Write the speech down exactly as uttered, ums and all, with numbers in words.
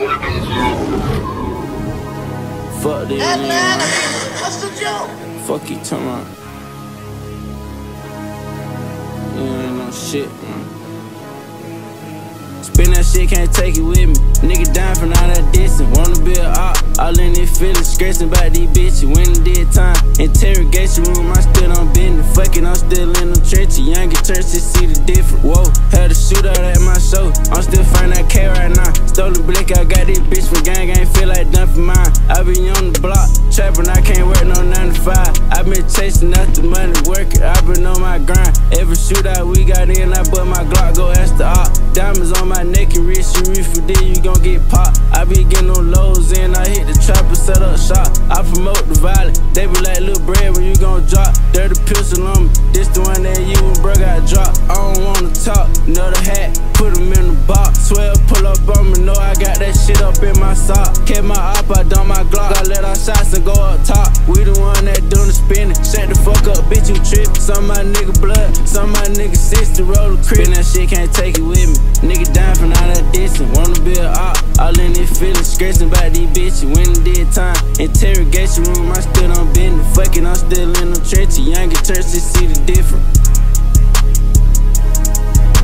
Fuck this, Hey, man. man, what's the joke? Fuck you, talking about. You ain't no shit, man. Spin that shit, can't take it with me. Nigga dying from all that distance. Wanna be a op, all in these feelings. Stressing about these bitches. When it did time, interrogation room, I still on business. Fucking, I'm still in them trenches. Young and church to see the difference. Whoa, had a shootout at my show. I'm still finding that K right now. Stolen blick, I got this bitch from gang, ain't feel like done for mine. I been on the block, trapping, I can't work no nine to five. I been chasing after money, working, I been on my grind. Every shootout we got in, I put my Glock, go ask the op. Diamonds on my neck and wrist, you reach for this, you gon' get popped. I be getting them lows in, I hit the trap and set up shop. I promote the violence, they be like, little bread when you gon' drop. Dirty pistol on me, this the one that you and bro got dropped. I don't wanna talk, another hat, put them in the box. twelve pull up on me, know I got that shit up in my sock. Kept my op, I done my Glock, I let our shots and go up top. We the one that doing the spinning, shut the fuck up, bitch, you trippin'. Some of my nigga blood, some of my nigga sister roll the crib. Spin that shit, can't take it with me. Nigga dying from all that distance. Wanna be a op, all in these feelings. Stressing about these bitches. When it did time, interrogation room, I still on business. Fucking, I'm still in them trenches. Young and church to see the difference.